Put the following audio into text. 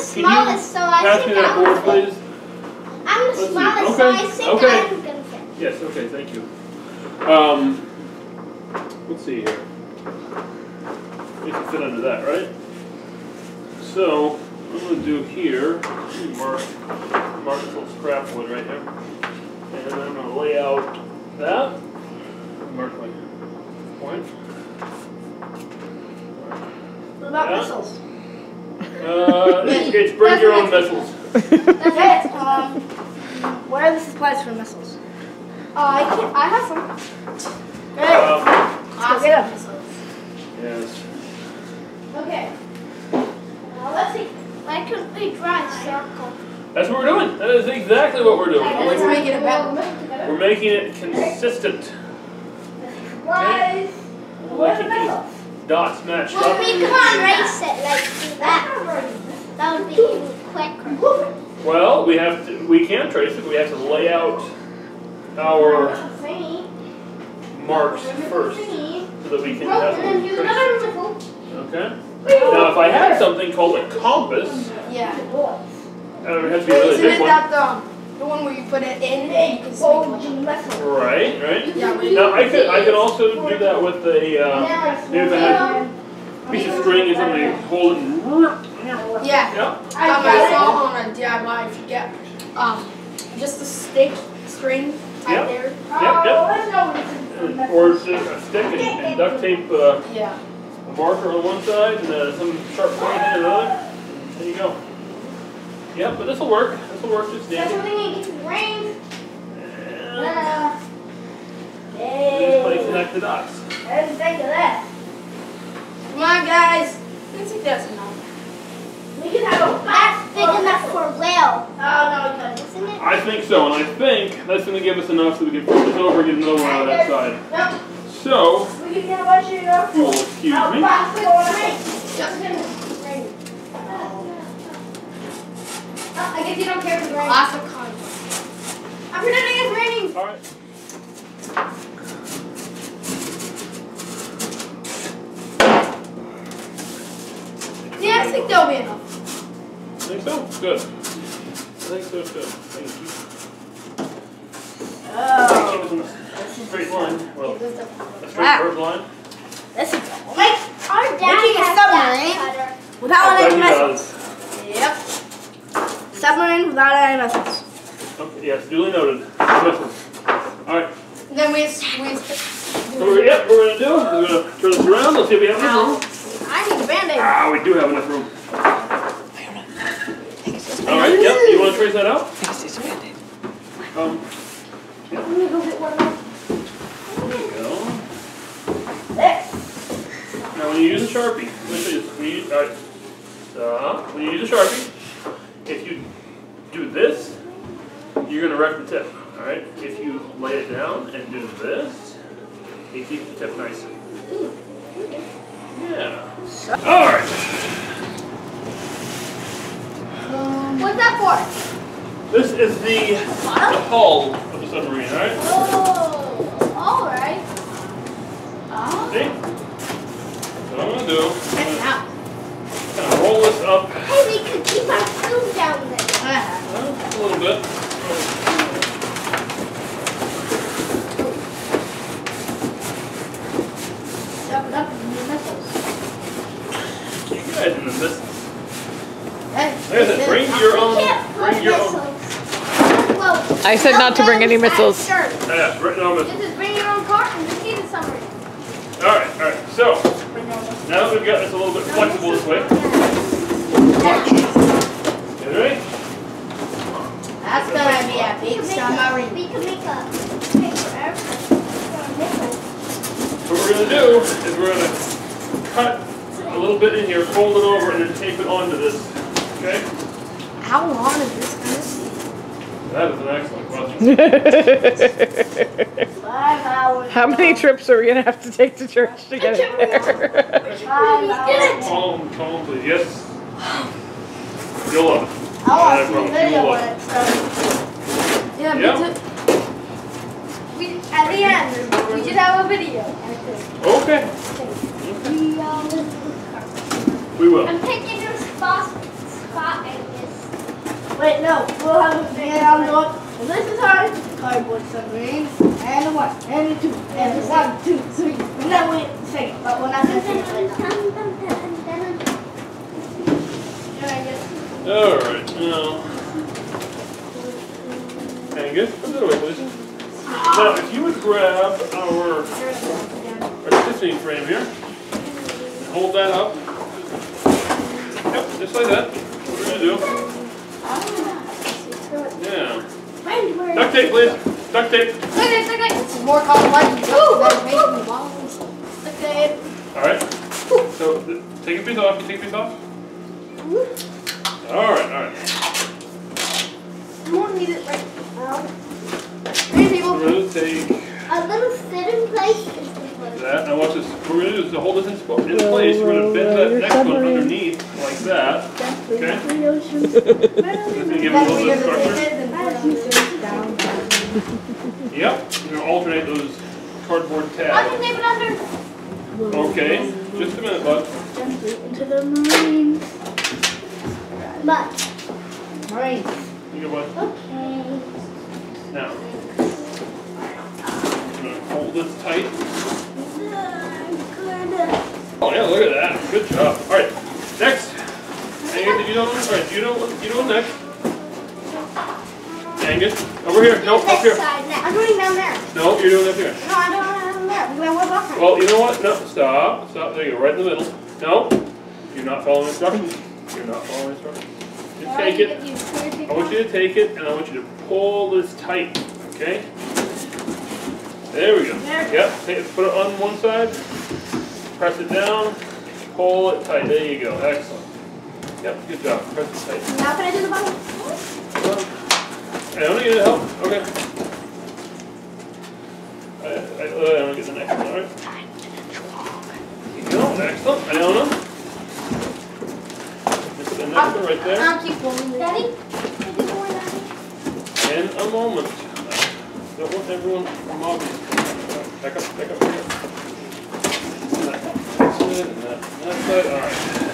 smallest, so I pass think me that board, please? I'm the smallest, so I think I'm gonna fit. Yes. Okay. Thank you. Let's see here. You can fit under that, right? So what I'm going to do here, mark this little scrap wood right here, and I'm going to lay out that. Mark my point. What about missiles? It's bring your own missiles. That's it. Where are the supplies for missiles? I have some. Great. Let's get up missiles. Yes. Okay. Let's see. Why couldn't we draw a circle? That's what we're doing. That is exactly what we're doing. Let's make it a better. We're making it consistent. Guys, Where's the missiles? Dots match. well, we can't race it like that. That would be quicker. Well, we can trace it, but we have to lay out our marks first so that we can have them traced. Okay? Now, if I had something called a compass, Yeah. it would have to be a really Isn't big it one. that the one where you put it in and you can swing it? Right. Yeah, Now, I could also do that with a, maybe if I had a piece of string and something, hold it and... Yeah. Yep. I saw on a DIY if you get just a stick string tied there. Yep. Or just a stick and duct tape Yeah. a marker on one side and some sharp point on the other. There you go. Yep, but this will work. This will work just That's dandy. something you get to the rings. Just play connect the dots. I didn't think of that. Come on, guys. I think that's enough. We can have a that's big enough for a whale. Oh no, we couldn't. Isn't it? I think so, and I think that's going to give us enough so we can flip this over and get another one out of that side. Nope. So, We can get a bunch of you. oh, excuse me. I guess you don't care for the rain. Lots of conflict. I'm pretending it's raining. All right. Yeah, I think that'll be enough. Think so? Good. I think so too. Thank you. Oh. Keep us in a straight line. Well, a straight Wow. curved line. This is Our dad Making a has submarine. that cutter. without any He missiles. does. Yep. Submarine without any missiles. Okay, yes, duly noted. Missiles. All right. And then we So yep, what we're gonna do is we're gonna turn this around. Let's see if we have enough room. I need a band-aid. Ah, we do have enough room. All right. Yep. You want to trace that out? Yep. Let me go get one more. There you go. There. Now, when you use a Sharpie, let me show you this. When you use a Sharpie, if you do this, you're going to wreck the tip. All right. If you lay it down and do this, it keeps the tip nice. Yeah. All right. What's that for? This is the hull of the submarine. All right. Oh, all right. See? So what I'm going to do is Out. kind of roll this up Hey, we could keep our food down there. a little bit. Shove it up in the missiles. You guys in the missiles. Hey, Like I said, bring your We own. can't put Bring your own. missiles. Well, I said not to bring any missiles. Sure. Yeah, written on missiles. Just bring your own cart and just eat a submarine. All right. So now that we've got this a little bit flexible this way, watch. You ready? that's gonna be a big submarine. We can make a paper airplane. What we're going to do is we're going to cut a little bit in here, fold it over, and then tape it onto this. Okay? How long is this gonna be? That is an excellent question. 5 hours. How many trips are we gonna have to take to church to get it there? 5 hours. Calm, please. Yes. You'll love it. I want I to see a promise you video will when love it's done. Yeah, Yeah. me too. At the end, we should have a video. Okay. We will. I'm picking your spot and Wait, no. We'll have a thing on the one. This is our cardboard submarine. And the 1, and the 2, and the 1, 2, 3. And then we sing it, but we're not going to sing it right now. Alright, now. Angus, put that away, please. Now, if you would grab our Submarine frame here, and hold that up. Yep, just like that. That's what we're going to do. Yeah. Duct tape, please. Duct tape. This is more complex than making the bottles. Okay. Alright. So, take a piece off. You take a piece off? Alright. I won't need it right now. We're going to take A little sit in place. that. Now watch this. What we're going to do is to hold this in place. We're going to bend that next one underneath like that. Okay? Just going to give it a little bit of structure. Yep. We're going to alternate those cardboard I tabs. can leave it under. Okay. Just a minute, bud. Gently into the marine. But. Marine. You go, bud. Okay. Now. I'm going to hold this tight. Oh yeah, look at that. Good job. Alright. Next. Angus, you know next. Angus, over here. No, up here. I'm doing down there. No, you're doing up here. No, I don't down there. Well, you know what? No, stop. Stop. There you go. Right in the middle. No. You're not following instructions. You're not following instructions. Just take it. I want you to take it, and I want you to pull this tight. Okay? There we go. Yep. Put it on one side. Press it down. Pull it tight. There you go. Excellent. Yep. Good job. Press it tight. Now can I do the bottom? I don't need help. Okay. I don't get the next one, alright? There you go, excellent. I don't know. Just the next one right there. I'll keep going. Daddy? In a moment. Don't want everyone mobbing. Back up, back up, back up. That's it, and that side. Alright.